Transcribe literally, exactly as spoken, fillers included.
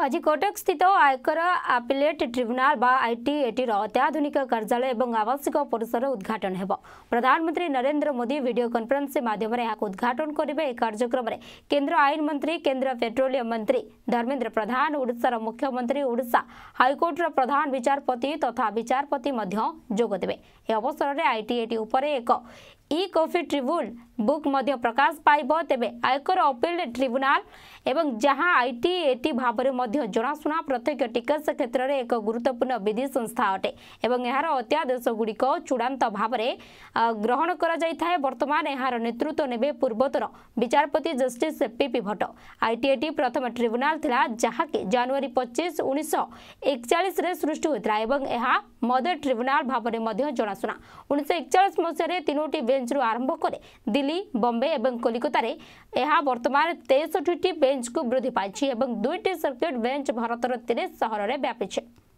आज कटक स्थित आयकर आपिलेट ट्रिब्यूनाल बा आईटीएटी अत्याधुनिक कार्यालय और आवासिक परिसर उद्घाटन हेब। प्रधानमंत्री नरेंद्र मोदी वीडियो कॉन्फ्रेंसिंग माध्यम उद्घाटन करेंगे। एक कार्यक्रम में केंद्र आईन मंत्री, केंद्र पेट्रोलियम मंत्री धर्मेंद्र प्रधान, ओडिशार मुख्यमंत्री, ओडिशा हाईकोर्टर प्रधान विचारपति तथा विचारपति जोग देवे। यह अवसर में आईटीएटी उपर एक ई कॉफी ट्रिब्यून बुक मध्य प्रकाश पाइब। तेबे आयकर अपील ट्रिब्यूनाल एवं जहां आईटीएटी भाव में जनाशुना प्रत्यक्ष टिकस क्षेत्र में एक गुरुत्वपूर्ण विधि संस्था अटे एवं यार अत्यादेश गुड़िक चूड़ांत भाव में ग्रहण कर वर्तमान यार नेतृत्व नेबे पूर्वतन विचारपति जस्टिस पीपी भट्ट। आईटीएटी प्रथम ट्रिब्यूनाल थिला जहाँकि जनवरी पच्चीस उन्नीस एकचाश सृष्टि होता है। मदर ट्रिब्यूनाल भाव में जनाशुना उन्नीस एकचाश मसीह तीनोटी बेंच रु आरंभ करे दिल्ली, बॉम्बे और कोलकाता रे यह वर्तमान तेसठी बेंच को वृद्धि पाई और दुईटी सर्किट बेंच भारतर तीन सहर में व्यापी।